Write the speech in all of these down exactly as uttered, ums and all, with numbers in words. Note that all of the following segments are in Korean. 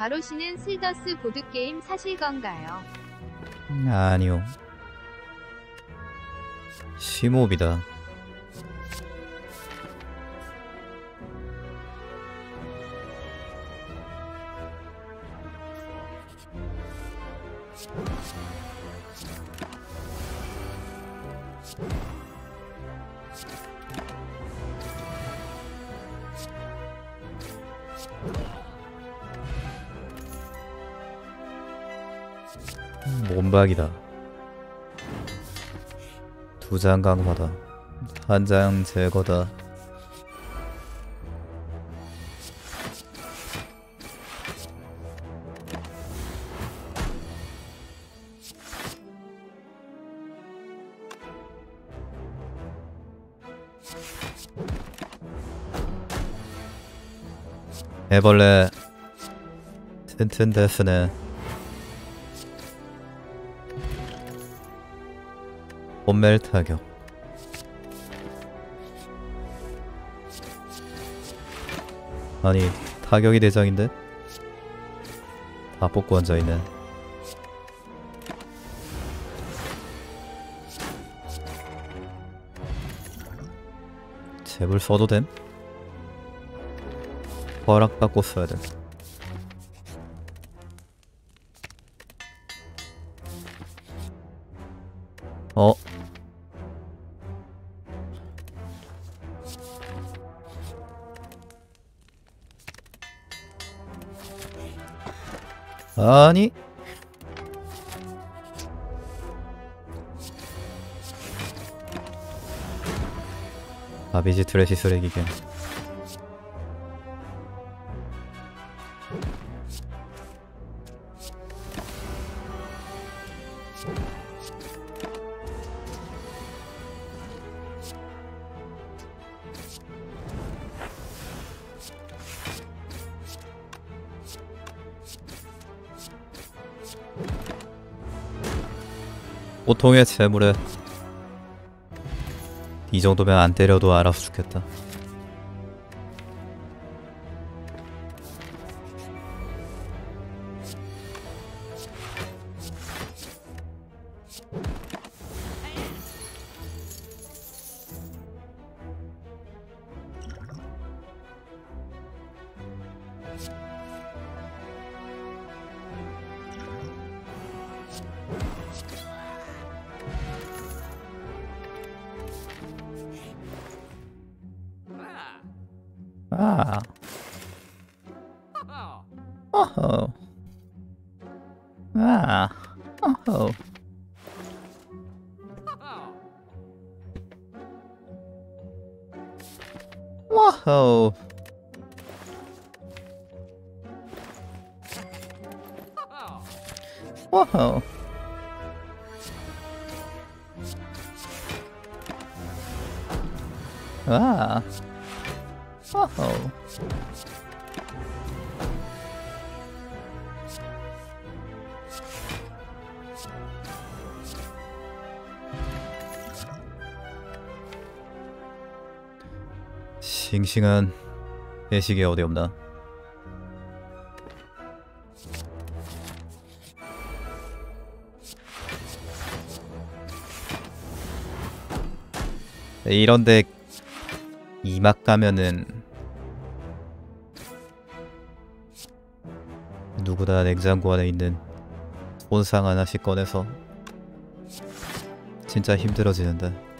과로씨는 슬더스 보드게임 사실 건가요? 아니요. 심호흡이다. 몸박이다. 두 장 강화다. 한 장 제거다. 애벌레 튼튼데스네. 본멜 타격. 아니 타격이 대장인데? 다 뽑고 앉아있네. 잽을 써도 됨? 허락받고 써야 돼. 어? 아니 아비지 트래시 쓰레기겐. 보통의 재물에 이 정도면 안 때려도 알아서 죽겠다. 아. 어허. 아. 어허. 와호. 와호. 아. 어허. 싱싱한 배식이 어디 없나? 이런데 이막 가면은 누구나 냉장고 안에 있는 본상 하나씩 꺼내서 진짜 힘들어지는데.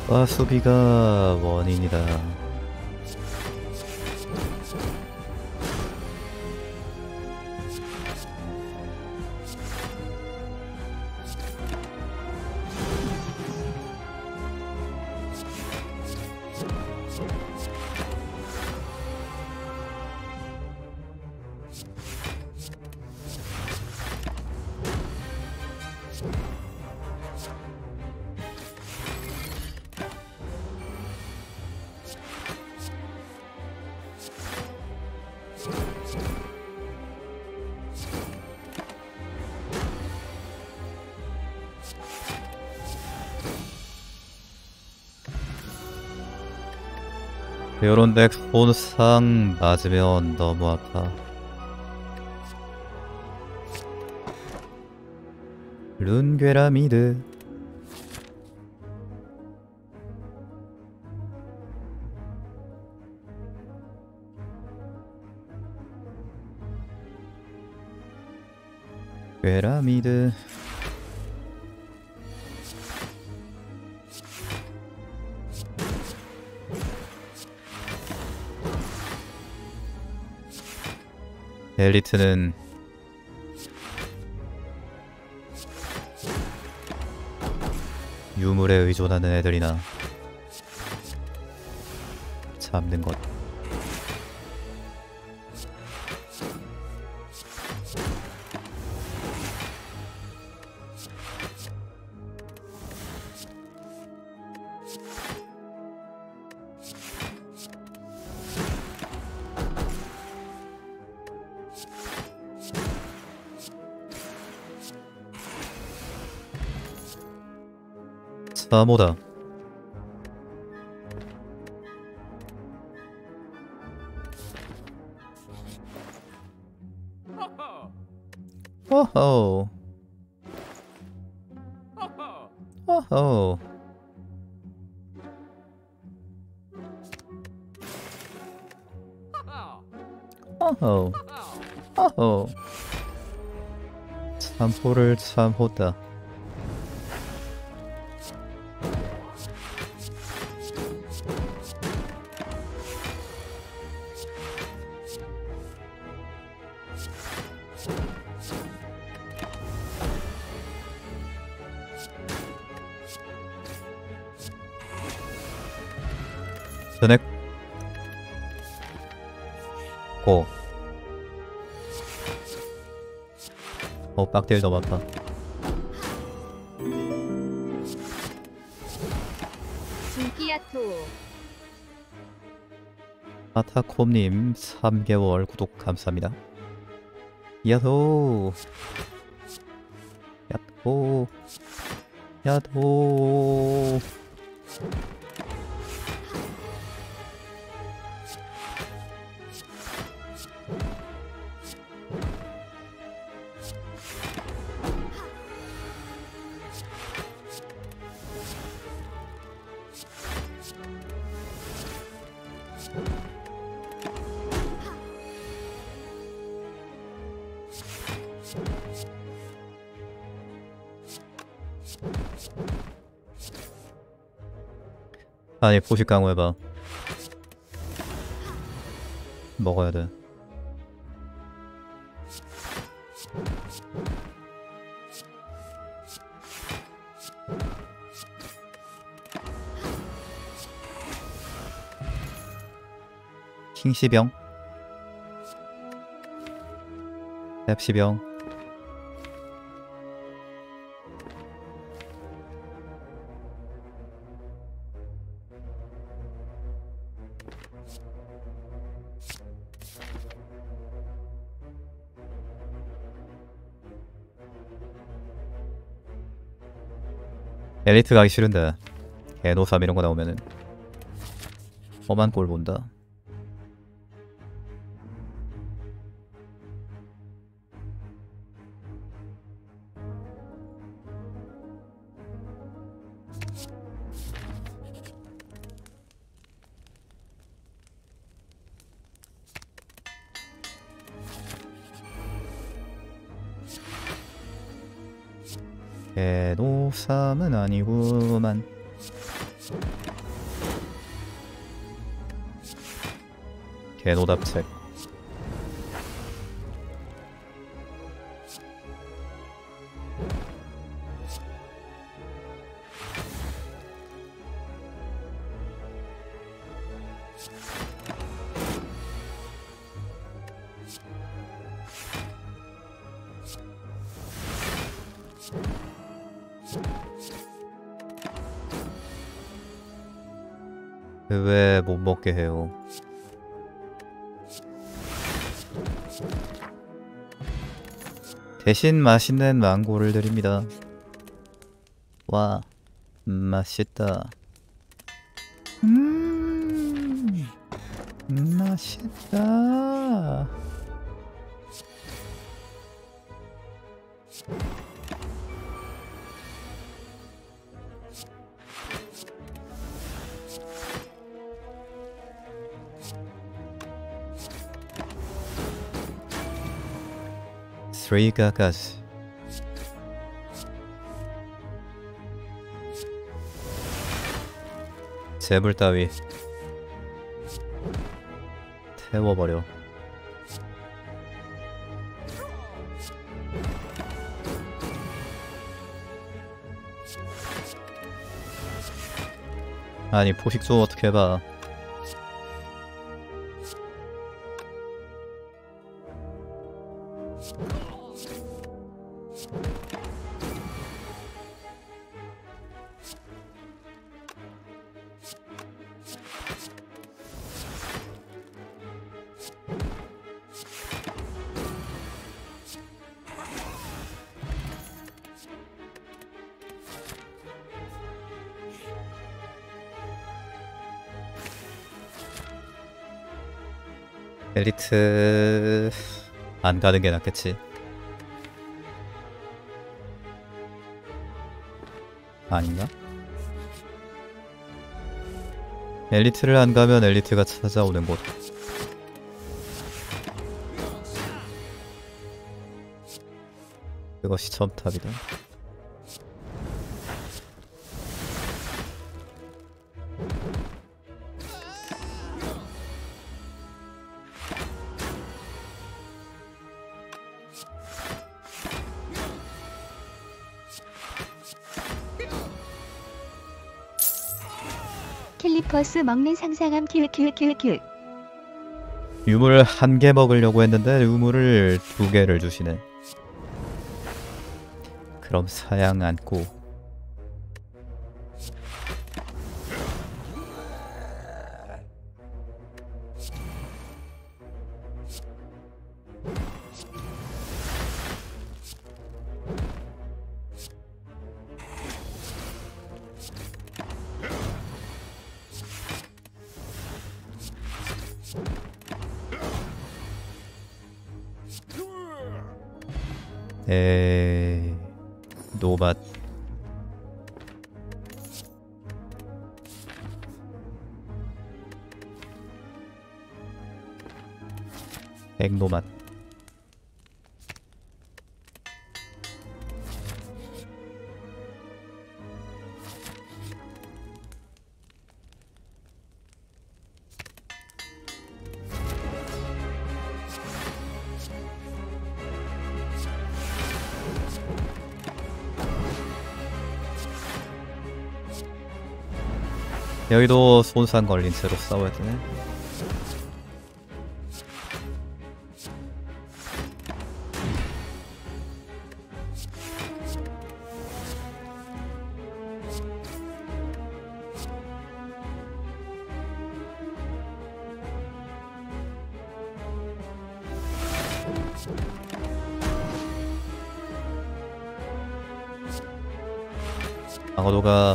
아, 수비가 원인이다. 요런 덱 손상 맞으면 너무 아파. 룬괴라미드. 괴라미드. 엘리트는 유물에 의존하는 애들이나 잡는 것. 사모다. 오호. 오호. 오호. 오호. 참호를 참호다. 전액 고. 어, 빡딜 너무 아파. 준기야토. 아타콤님 삼 개월 구독 감사합니다. 야호. 야호. 야호. 아니, 포식 강화해봐. 먹어야 돼. 킹시병, 랩시병. 엘리트 가기 싫은데 개노삼 이런거 나오면은 험한 꼴 본다. 개노삼은 아니구만. 개노답책. 왜 못 먹게 해요? 대신 맛있는 망고를 드립니다. 와, 맛있다. 음, 맛있다. Three gagas. 재물 따위 태워버려. 아니 포식 좀 어떻게 해봐. 엘리트 안 가는 게 낫겠지. 아닌가? 엘리트를 안 가면 엘리트가 찾아오는 곳. 그것이 첨탑이다. 캘리퍼스 먹는 상상함 키읔키읔키읔키읔. 유물 한 개 먹으려고 했는데 유물을 두 개를 주시네. 그럼 사양 않고 에이 노맛. 백노맛. 여기도 손상 걸린 채로 싸워야 되네. 방어도가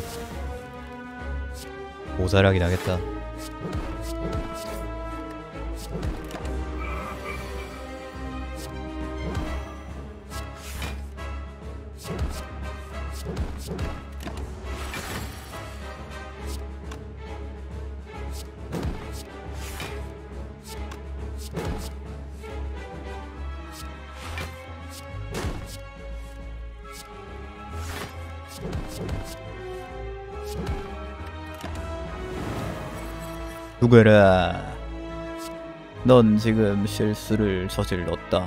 모자라긴 하겠다. 죽어라. 넌 지금 실수를 저질렀다.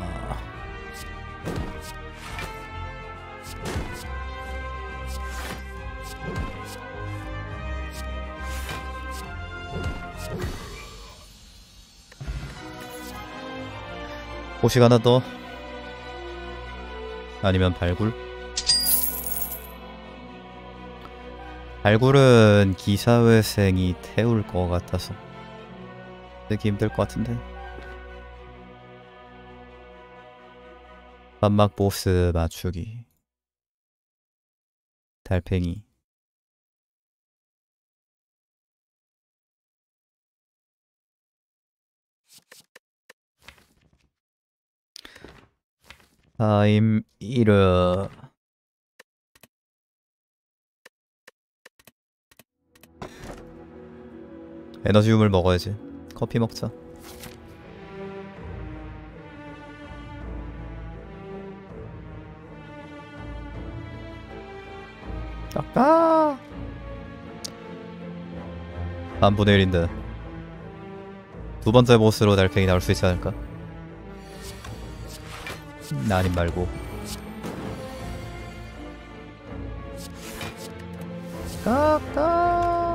호식 하나 더. 아니면 발굴? 발굴은 기사회생이 태울 것 같아서 되게 힘들 것 같은데. 반막 보스 맞추기. 달팽이. 타임 이르. 에너지움을 먹어야지. 커피 먹자. 아까 삼분의 일인데 두 번째 보스로 달팽이 나올 수 있지 않을까? 나 아님 말고. 까까.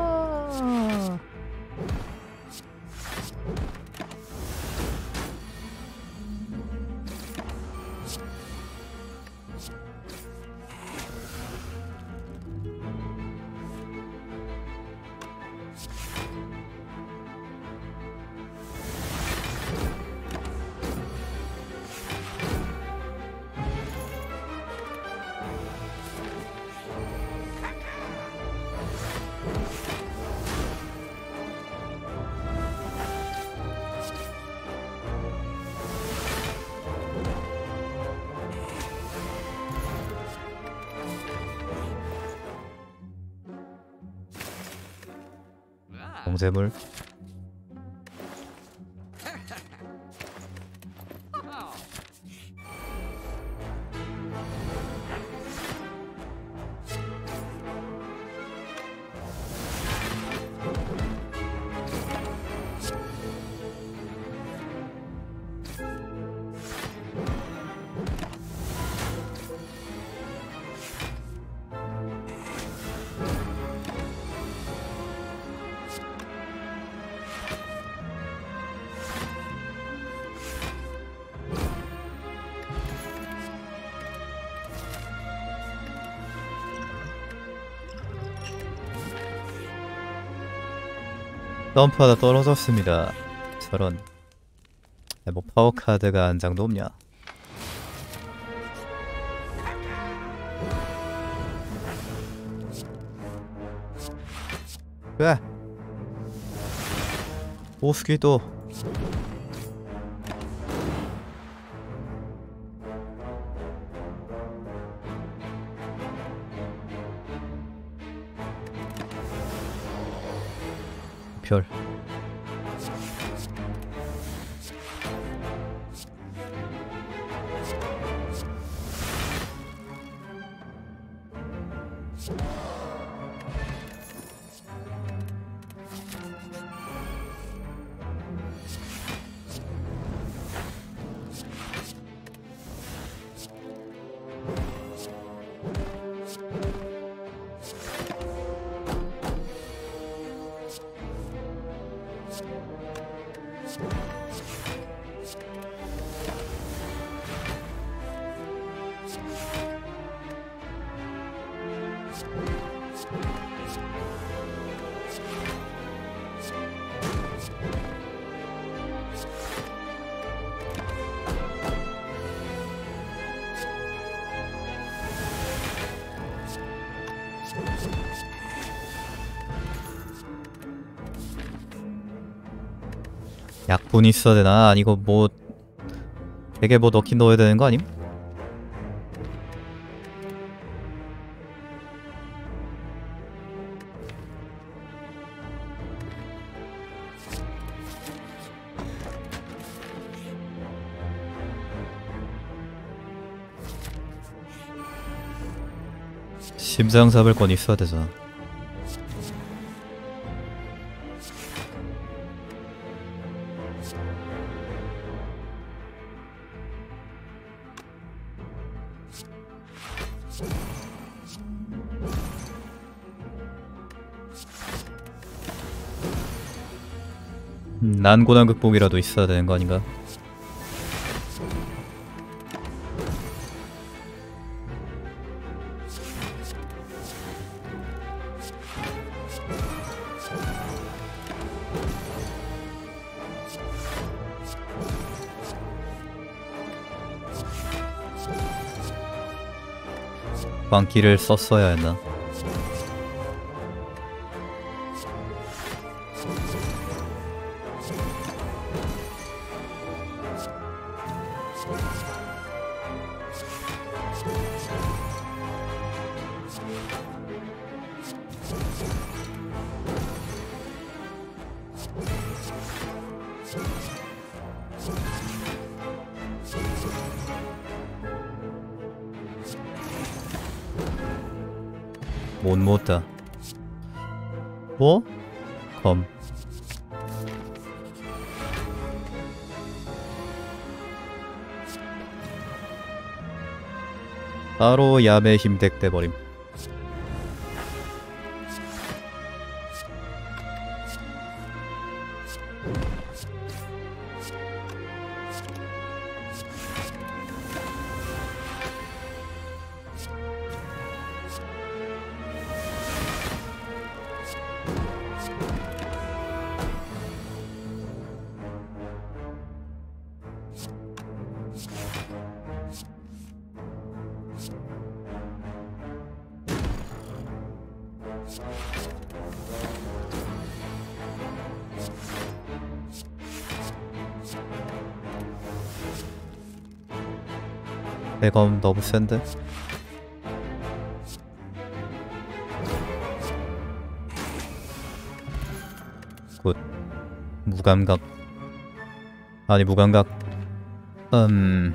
봉쇄물. 점프하다 떨어졌습니다. 저런. 뭐 파워카드가 한 장도 없냐. 왜? 보스기 또. 별. 약분이 있어야 되나? 아니 이거 뭐 되게 뭐 넣긴 넣어야 되는 거 아님? 심장 잡을 건 있어야 되잖아. 음, 난고난 극복이라도 있어야 되는 거 아닌가? 광기를 썼어야 했나? 못 못다. 뭐? 검. 바로 야매 힘댁 돼버림. 대검 너무 센데? 굿. 무감각. 아니 무감각. 음...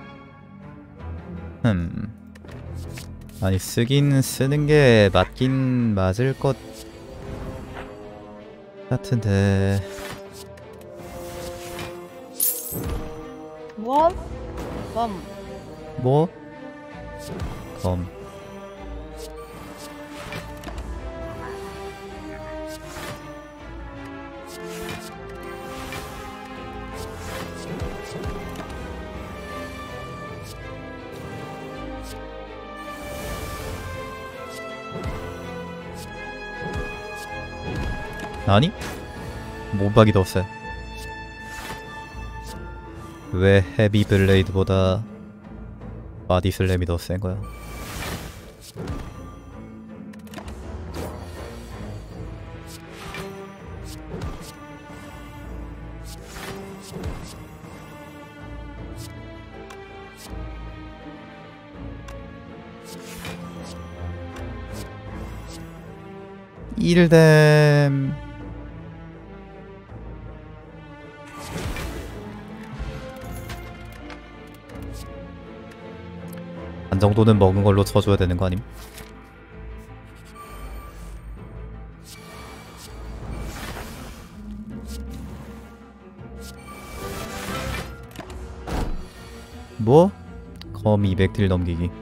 음... 아니 쓰긴 쓰는 게 맞긴 맞을 것 같은데... 뭐? 검. 뭐? 검. 아니? 몸박이 더 세. 왜 헤비 블레이드보다 바디 슬램이 더 센 거야? 일뎀 한 정도는 먹은 걸로 쳐줘야 되는 거 아님? 뭐? 검 이백 딜 넘기기.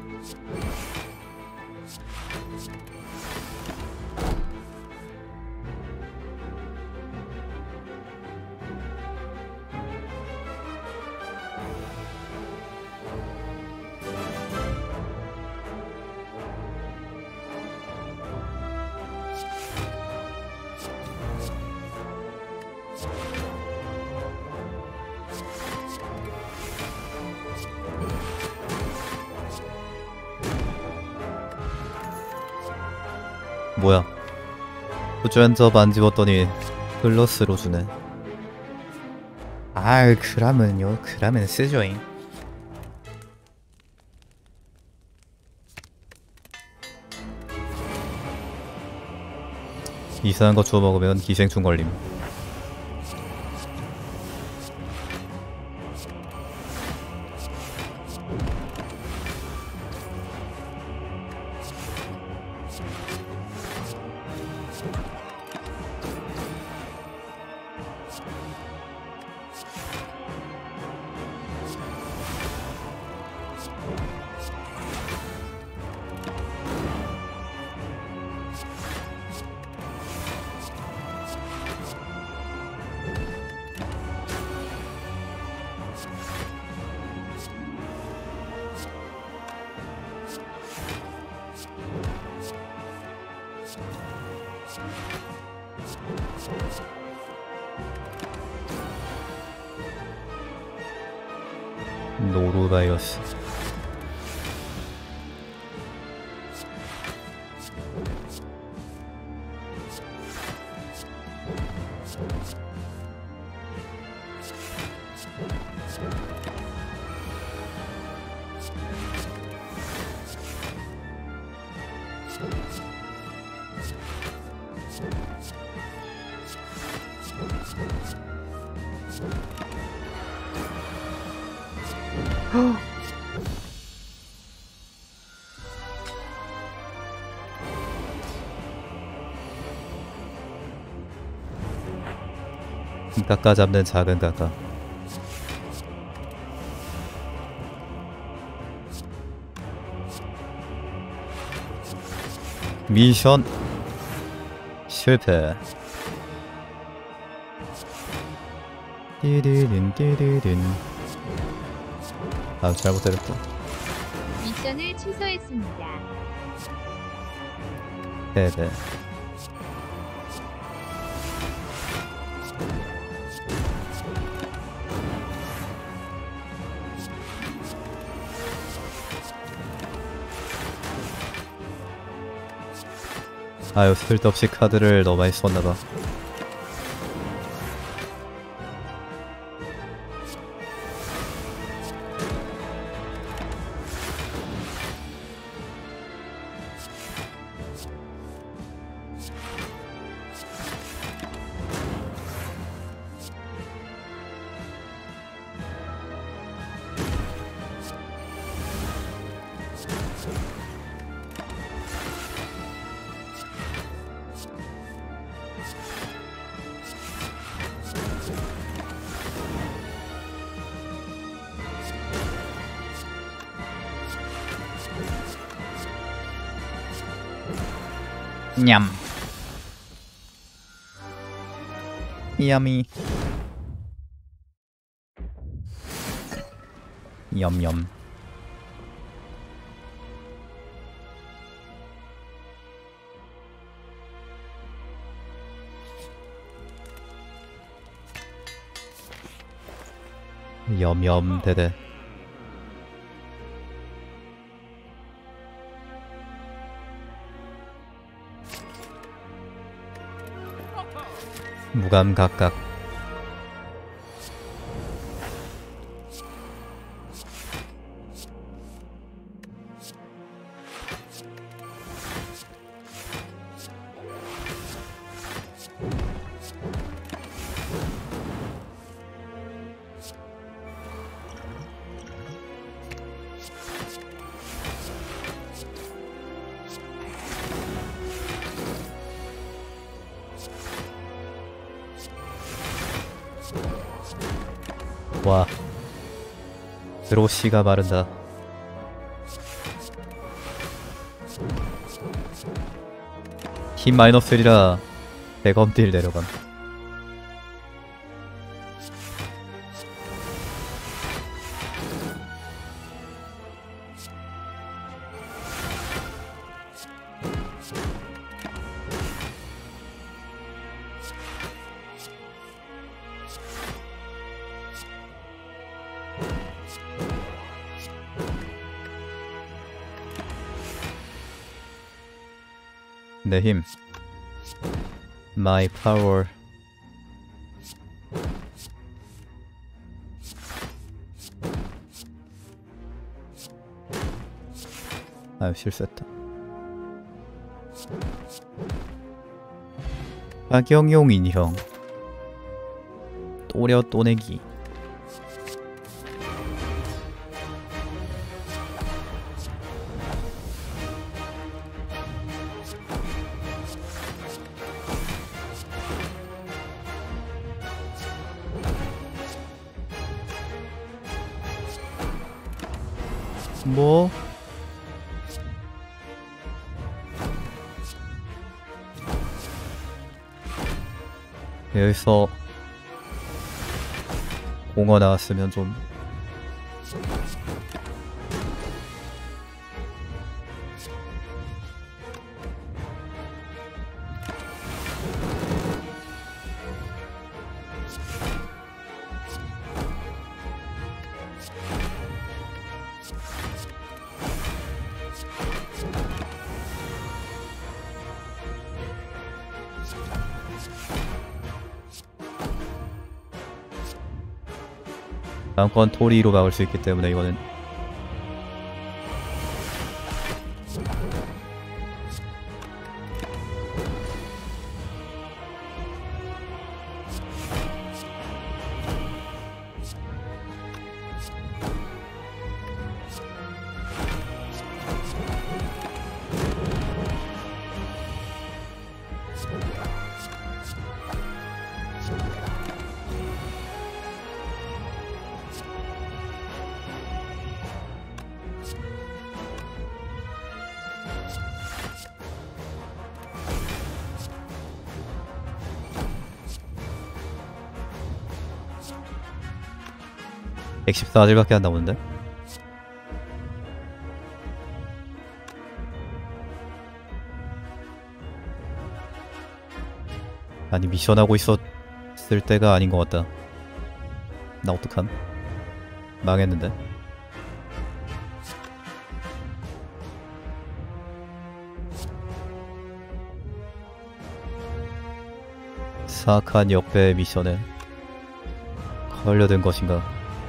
뭐야? 후전접 안 집었더니 플러스로 주네. 아, 그라면요. 그라면 쓰죠잉. 이상한 거 주워 먹으면 기생충 걸림. 노루바이어스. 깎아 잡는 작은 깎아. 미션 실패. 띠디딘 띠디딘. 아, 잘못했다. 미션을 취소했습니다. 네네. 아유, 쓸데없이 카드를 너무 많이 썼나봐. 냠. 야미. 염염. 염염 대대. 무감각각. 와, 드로시가 마른다. 힘 마이너스 일이라 대검딜 내려감. 내 힘. My power. 아유, 실수했다. 박영용 인형. 또려 또내기. 뭐? 여기서 공어 나왔으면 좀 다음 건 토리로 막을 수 있기 때문에 이거는 백십사 딜밖에 안 남았는데? 아니 미션하고 있었을 때가 아닌 것 같다. 나 어떡함? 망했는데? 사악한 역배 미션에 걸려든 것인가?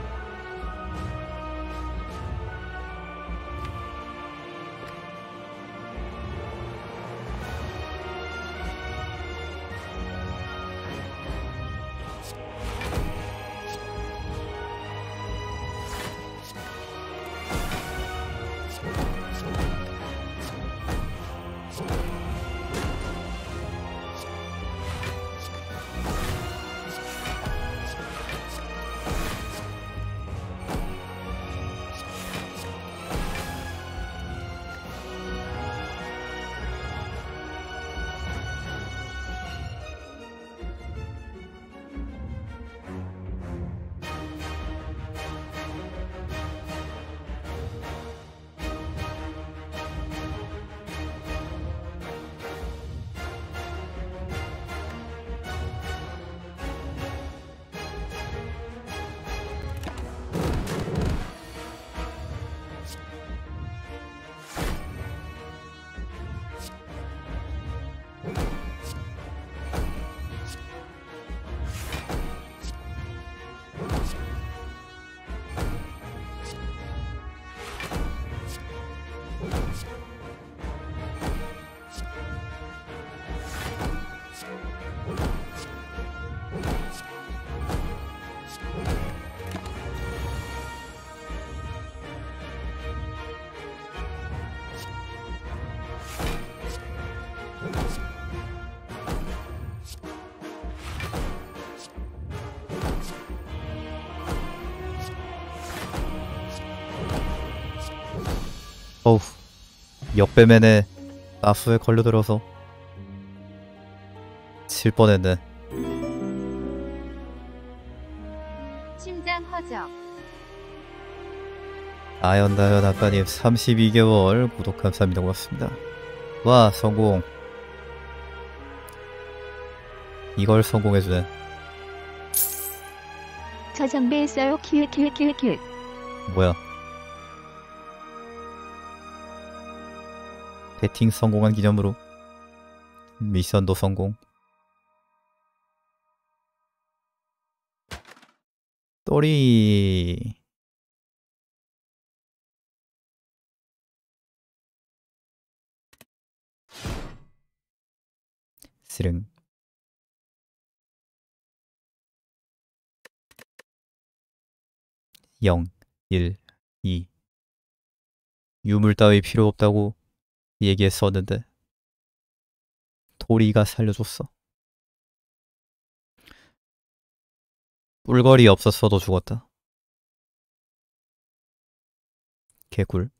어우, 역배맨의 나수에 걸려들어서 칠 뻔했네. 심장 허적. 아연다연 아빠님 삼십이 개월 구독 감사합니다. 고맙습니다. 와, 성공. 이걸 성공해주네. 저 정배했어요. 키읔 키읔 키읔 키읔. 뭐야. 배팅 성공한 기념으로 미션도 성공. 또리. 스릉. 영, 일, 이. 유물 따위 필요 없다고 얘기했었는데 토리가 살려줬어. 뿔거리 없었어도 죽었다. 개꿀.